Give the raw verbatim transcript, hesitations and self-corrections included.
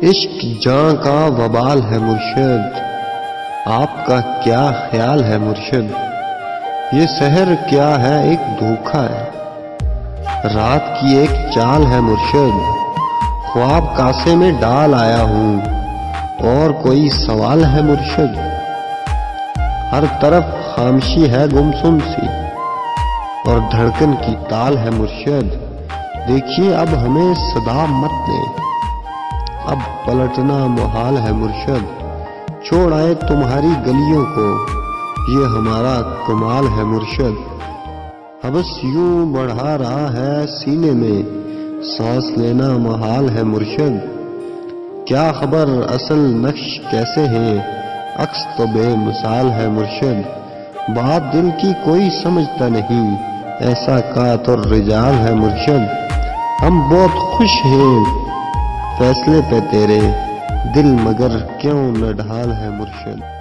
عشق جاں کا وبال ہے مرشد، آپ کا کیا خیال ہے مرشد؟ یہ سحر کیا ہے ایک دھوکا ہے، رات کی ایک چال ہے مرشد، خواب کاسے میں ڈال آیا ہوں اور کوئی سوال ہے مرشد۔ ہر طرف خاموشی ہے گمسم سی اور دھڑکن کی تال ہے مرشد، دیکھیے اب ہمیں صدا مت دیں، اب پلٹنا محال ہے مرشد، چھوڑ آئے تمہاری گلیوں کو یہ ہمارا کمال ہے مرشد۔ حبس یوں بڑھا رہا ہے سینے میں سانس لینا محال ہے مرشد، کیا خبر اصل نقش کیسے ہیں عکس تو بے مثال ہے مرشد، بات دل کی کوئی سمجھتا نہیں ایسا کات اور رجال ہے مرشد، ہم بہت خوش ہیں فیصلے پہ تیرے دل مگر کیوں نڈھال ہے مرشد۔